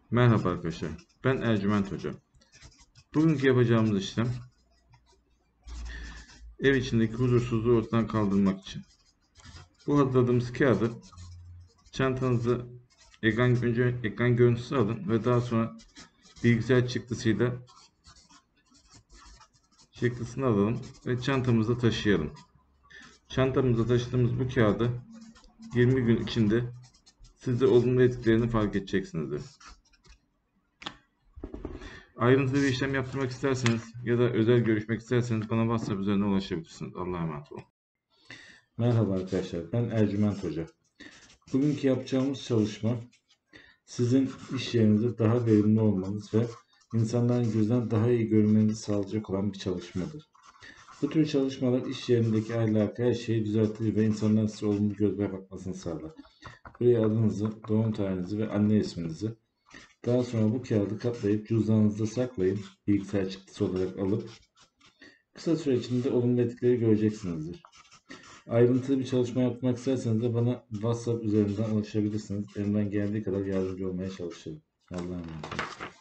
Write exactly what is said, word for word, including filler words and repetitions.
Merhaba arkadaşlar, ben Ercüment Hoca. Bugünkü yapacağımız işlem, ev içindeki huzursuzluğu ortadan kaldırmak için. Bu hazırladığımız kağıdı çantanızı ekran, önce ekran görüntüsü alın ve daha sonra bilgisayar çıktısıyla çıktısını alalım ve çantamızda taşıyalım. Çantamızda taşıdığımız bu kağıdı yirmi gün içinde siz de olumlu etkilerini fark edeceksinizdir. Ayrıntılı bir işlem yaptırmak isterseniz ya da özel görüşmek isterseniz bana WhatsApp üzerinden ulaşabilirsiniz. Allah'a emanet olun. Merhaba arkadaşlar, ben Ercüment Hoca. Bugünkü yapacağımız çalışma, sizin iş yerinizde daha verimli olmanız ve insanların gözünden daha iyi görünmenizi sağlayacak olan bir çalışmadır. Bu tür çalışmalar iş yerindeki ahlakı, her şeyi düzeltir ve insanların size olumlu gözle bakmasını sağlar. Buraya adınızı, doğum tarihinizi ve anne isminizi, daha sonra bu kağıdı katlayıp cüzdanınızda saklayın, bilgisayar çıktısı olarak alıp, kısa süre içinde olumlu etkileri göreceksinizdir. Ayrıntılı bir çalışma yapmak isterseniz de bana WhatsApp üzerinden ulaşabilirsiniz. Elimden geldiği kadar yardımcı olmaya çalışırım. Allah'a emanet olun.